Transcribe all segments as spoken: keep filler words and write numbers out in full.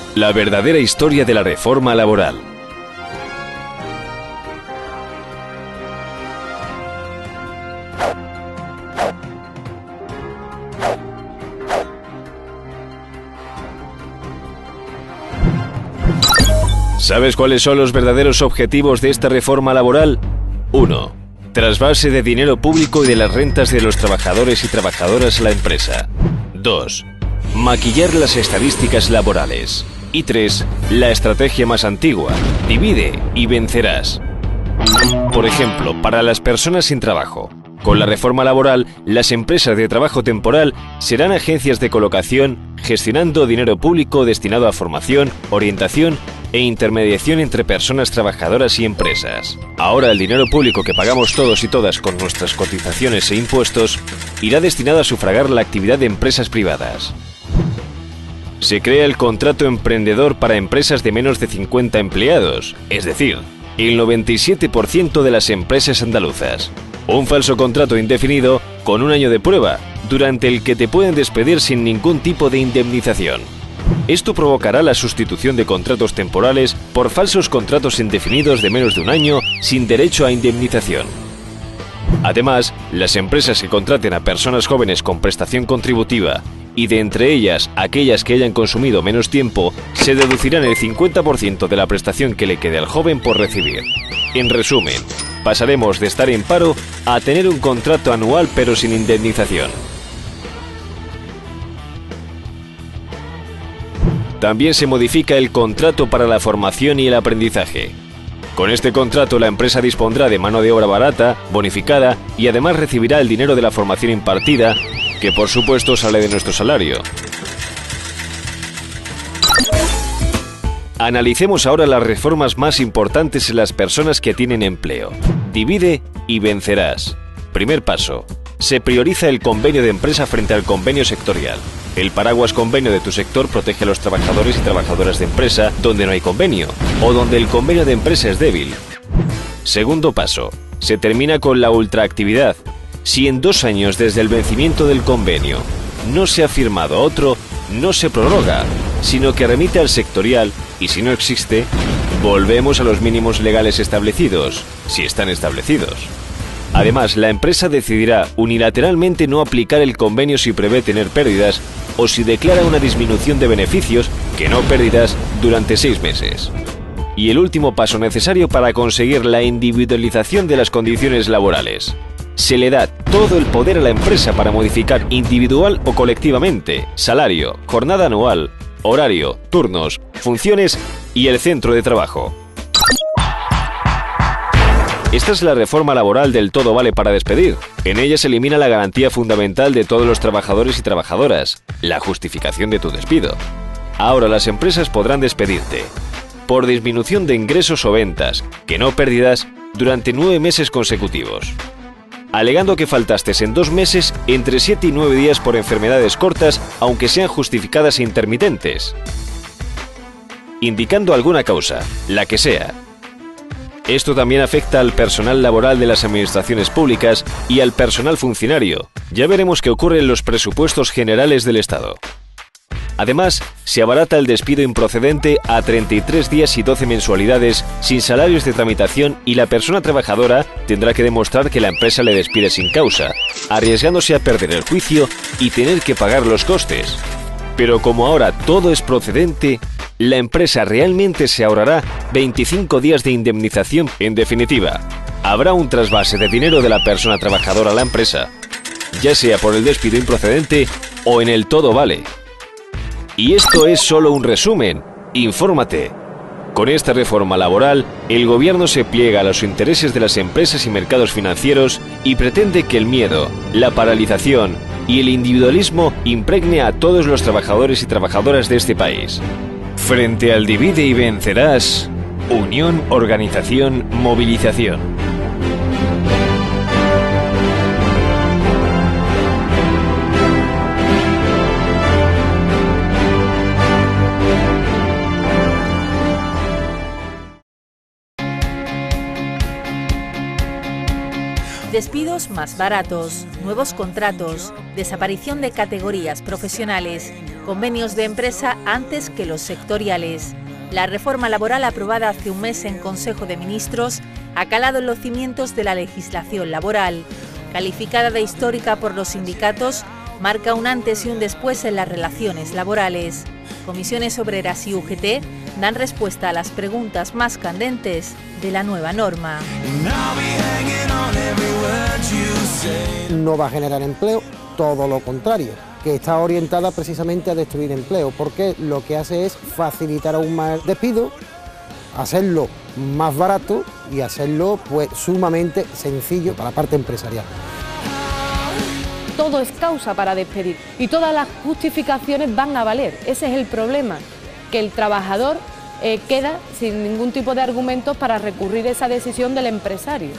La verdadera historia de la reforma laboral. ¿Sabes cuáles son los verdaderos objetivos de esta reforma laboral? uno. Trasvase de dinero público y de las rentas de los trabajadores y trabajadoras a la empresa. dos. Maquillar las estadísticas laborales. Y tres. La estrategia más antigua. Divide y vencerás. Por ejemplo, para las personas sin trabajo. Con la reforma laboral, las empresas de trabajo temporal serán agencias de colocación gestionando dinero público destinado a formación, orientación e intermediación entre personas trabajadoras y empresas. Ahora el dinero público que pagamos todos y todas con nuestras cotizaciones e impuestos irá destinado a sufragar la actividad de empresas privadas. Se crea el contrato emprendedor para empresas de menos de cincuenta empleados, es decir, el noventa y siete por ciento de las empresas andaluzas. Un falso contrato indefinido con un año de prueba, durante el que te pueden despedir sin ningún tipo de indemnización. Esto provocará la sustitución de contratos temporales por falsos contratos indefinidos de menos de un año sin derecho a indemnización. Además, las empresas que contraten a personas jóvenes con prestación contributiva y de entre ellas aquellas que hayan consumido menos tiempo, se deducirán el cincuenta por ciento de la prestación que le quede al joven por recibir. En resumen, pasaremos de estar en paro a tener un contrato anual pero sin indemnización. También se modifica el contrato para la formación y el aprendizaje. Con este contrato la empresa dispondrá de mano de obra barata, bonificada y además recibirá el dinero de la formación impartida, que por supuesto sale de nuestro salario. Analicemos ahora las reformas más importantes en las personas que tienen empleo. Divide y vencerás. Primer paso. Se prioriza el convenio de empresa frente al convenio sectorial. El paraguas convenio de tu sector protege a los trabajadores y trabajadoras de empresa donde no hay convenio o donde el convenio de empresa es débil. Segundo paso. Se termina con la ultraactividad. Si en dos años desde el vencimiento del convenio no se ha firmado otro, no se prorroga, sino que remite al sectorial y si no existe, volvemos a los mínimos legales establecidos, si están establecidos. Además, la empresa decidirá unilateralmente no aplicar el convenio si prevé tener pérdidas o si declara una disminución de beneficios, que no pérdidas, durante seis meses. Y el último paso necesario para conseguir la individualización de las condiciones laborales. Se le da todo el poder a la empresa para modificar individual o colectivamente salario, jornada anual, horario, turnos, funciones y el centro de trabajo. Esta es la reforma laboral del todo vale para despedir. En ella se elimina la garantía fundamental de todos los trabajadores y trabajadoras, la justificación de tu despido. Ahora las empresas podrán despedirte por disminución de ingresos o ventas, que no pérdidas, durante nueve meses consecutivos, alegando que faltaste en dos meses entre siete y nueve días por enfermedades cortas, aunque sean justificadas e intermitentes, indicando alguna causa, la que sea. Esto también afecta al personal laboral de las administraciones públicas y al personal funcionario. Ya veremos qué ocurre en los presupuestos generales del Estado. Además, se abarata el despido improcedente a treinta y tres días y doce mensualidades sin salarios de tramitación y la persona trabajadora tendrá que demostrar que la empresa le despide sin causa, arriesgándose a perder el juicio y tener que pagar los costes. Pero como ahora todo es procedente, la empresa realmente se ahorrará veinticinco días de indemnización. En definitiva, habrá un trasvase de dinero de la persona trabajadora a la empresa, ya sea por el despido improcedente o en el todo vale. Y esto es solo un resumen. Infórmate. Con esta reforma laboral, el gobierno se pliega a los intereses de las empresas y mercados financieros y pretende que el miedo, la paralización y el individualismo impregne a todos los trabajadores y trabajadoras de este país. Frente al divide y vencerás, unión, organización, movilización. despidos más baratos, nuevos contratos, desaparición de categorías profesionales, convenios de empresa antes que los sectoriales. La reforma laboral aprobada hace un mes en Consejo de Ministros ha calado en los cimientos de la legislación laboral. Calificada de histórica por los sindicatos, marca un antes y un después en las relaciones laborales. Comisiones Obreras y U G T dan respuesta a las preguntas más candentes de la nueva norma. No va a generar empleo, todo lo contrario, que está orientada precisamente a destruir empleo, porque lo que hace es facilitar aún más el despido, hacerlo más barato y hacerlo pues sumamente sencillo para la parte empresarial. Todo es causa para despedir y todas las justificaciones van a valer. Ese es el problema, que el trabajador eh, queda sin ningún tipo de argumentos para recurrir a esa decisión del empresario.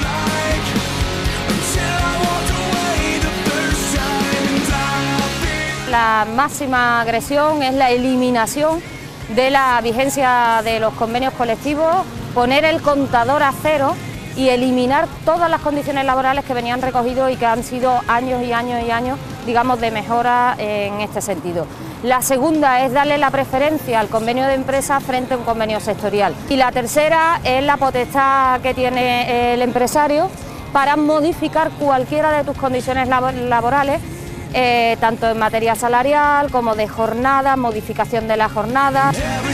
La máxima agresión es la eliminación de la vigencia de los convenios colectivos, poner el contador a cero y eliminar todas las condiciones laborales que venían recogidos y que han sido años y años y años, digamos, de mejora en este sentido. La segunda es darle la preferencia al convenio de empresa frente a un convenio sectorial. Y la tercera es la potestad que tiene el empresario para modificar cualquiera de tus condiciones laborales, eh, tanto en materia salarial como de jornada, modificación de la jornada.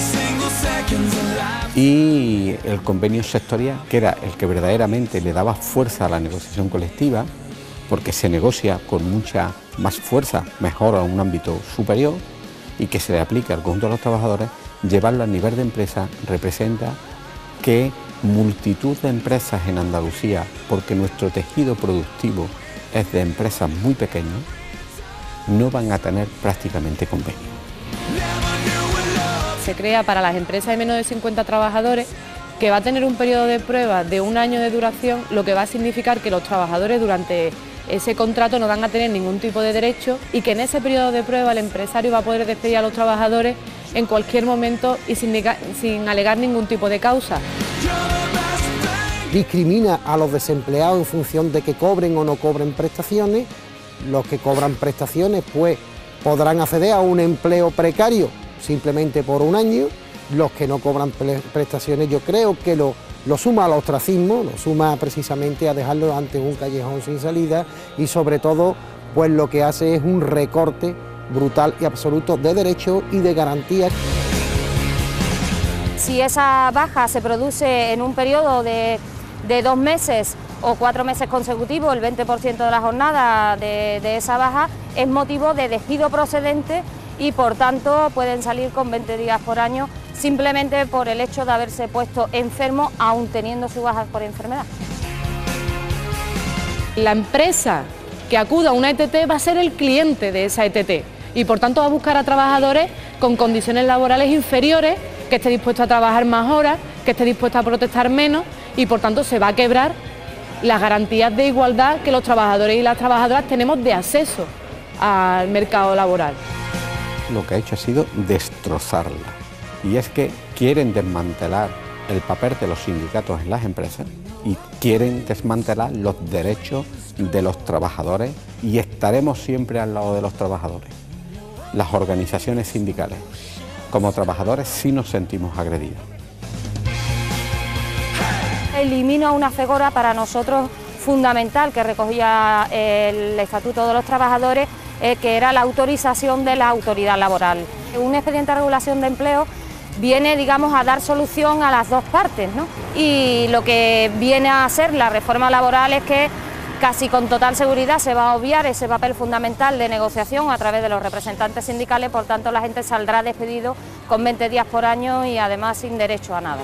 Y el convenio sectorial, que era el que verdaderamente le daba fuerza a la negociación colectiva, porque se negocia con mucha más fuerza, mejor a un ámbito superior, y que se le aplica al conjunto de los trabajadores, llevarlo a nivel de empresa representa que multitud de empresas en Andalucía, porque nuestro tejido productivo es de empresas muy pequeñas, no van a tener prácticamente convenio. Se crea para las empresas de menos de cincuenta trabajadores, que va a tener un periodo de prueba de un año de duración, lo que va a significar que los trabajadores durante ese contrato no van a tener ningún tipo de derecho y que en ese periodo de prueba el empresario va a poder despedir a los trabajadores en cualquier momento y sin, sin alegar ningún tipo de causa. Discrimina a los desempleados en función de que cobren o no cobren prestaciones. Los que cobran prestaciones pues podrán acceder a un empleo precario simplemente por un año. Los que no cobran prestaciones yo creo que lo, lo suma al ostracismo, lo suma precisamente a dejarlo ante un callejón sin salida y sobre todo pues lo que hace es un recorte brutal y absoluto de derechos y de garantías. Si esa baja se produce en un periodo de, de dos meses o cuatro meses consecutivos, el veinte por ciento de la jornada de, de esa baja es motivo de despido procedente y por tanto pueden salir con veinte días por año simplemente por el hecho de haberse puesto enfermo aún teniendo su baja por enfermedad. La empresa que acuda a una E T T va a ser el cliente de esa E T T y por tanto va a buscar a trabajadores con condiciones laborales inferiores, que esté dispuesto a trabajar más horas, que esté dispuesto a protestar menos y por tanto se va a quebrar las garantías de igualdad que los trabajadores y las trabajadoras tenemos de acceso al mercado laboral. Lo que ha hecho ha sido destrozarla, y es que quieren desmantelar el papel de los sindicatos en las empresas y quieren desmantelar los derechos de los trabajadores y estaremos siempre al lado de los trabajadores. Las organizaciones sindicales, como trabajadores, sí nos sentimos agredidos. Elimino una figura para nosotros fundamental que recogía el Estatuto de los Trabajadores, eh, que era la autorización de la autoridad laboral. Un expediente de regulación de empleo viene, digamos, a dar solución a las dos partes, ¿no? Y lo que viene a hacer la reforma laboral es que casi con total seguridad se va a obviar ese papel fundamental de negociación a través de los representantes sindicales, por tanto la gente saldrá despedido con veinte días por año y además sin derecho a nada.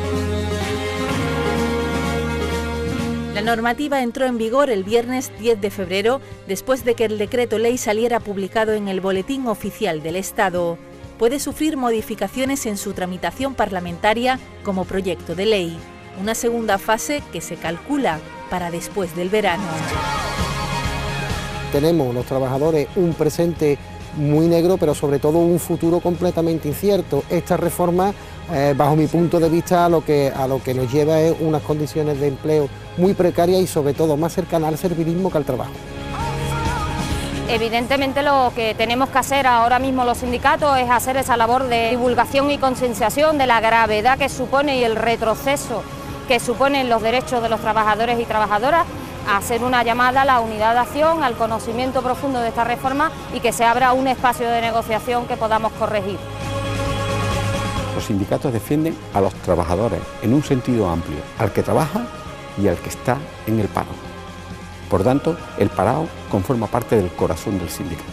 La normativa entró en vigor el viernes diez de febrero, después de que el decreto ley saliera publicado en el Boletín Oficial del Estado. Puede sufrir modificaciones en su tramitación parlamentaria como proyecto de ley, una segunda fase que se calcula para después del verano. Tenemos los trabajadores un presente muy negro, pero sobre todo un futuro completamente incierto. Esta reforma, eh, bajo mi punto de vista, a lo, que, a lo que nos lleva es unas condiciones de empleo muy precarias y sobre todo más cercanas al servilismo que al trabajo. Evidentemente lo que tenemos que hacer ahora mismo los sindicatos es hacer esa labor de divulgación y concienciación de la gravedad que supone y el retroceso que suponen los derechos de los trabajadores y trabajadoras, hacer una llamada a la unidad de acción, al conocimiento profundo de esta reforma y que se abra un espacio de negociación que podamos corregir. Los sindicatos defienden a los trabajadores en un sentido amplio, al que trabaja y al que está en el paro. Por tanto, el parado conforma parte del corazón del sindicato.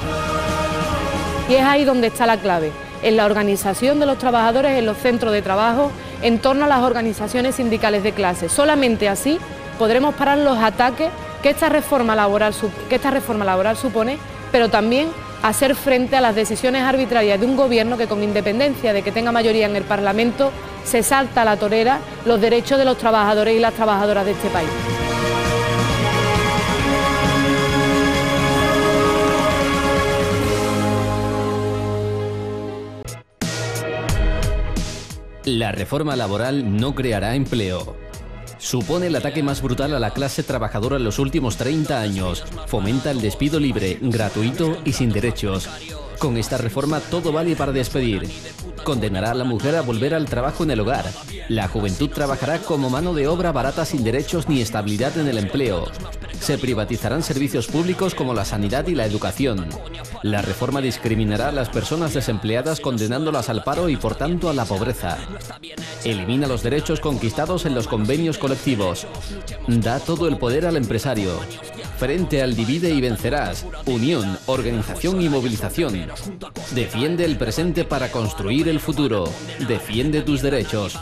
Y es ahí donde está la clave, en la organización de los trabajadores en los centros de trabajo, en torno a las organizaciones sindicales de clase. Solamente así podremos parar los ataques que esta reforma laboral, que esta reforma laboral supone, pero también hacer frente a las decisiones arbitrarias de un gobierno que, con independencia de que tenga mayoría en el Parlamento, se salta a la torera los derechos de los trabajadores y las trabajadoras de este país. La reforma laboral no creará empleo. Supone el ataque más brutal a la clase trabajadora en los últimos treinta años. Fomenta el despido libre, gratuito y sin derechos. Con esta reforma todo vale para despedir. Condenará a la mujer a volver al trabajo en el hogar. La juventud trabajará como mano de obra barata sin derechos ni estabilidad en el empleo. Se privatizarán servicios públicos como la sanidad y la educación. La reforma discriminará a las personas desempleadas condenándolas al paro y por tanto a la pobreza. Elimina los derechos conquistados en los convenios colectivos. Da todo el poder al empresario. Frente al divide y vencerás. Unión, organización y movilización. Defiende el presente para construir el futuro. Defiende tus derechos.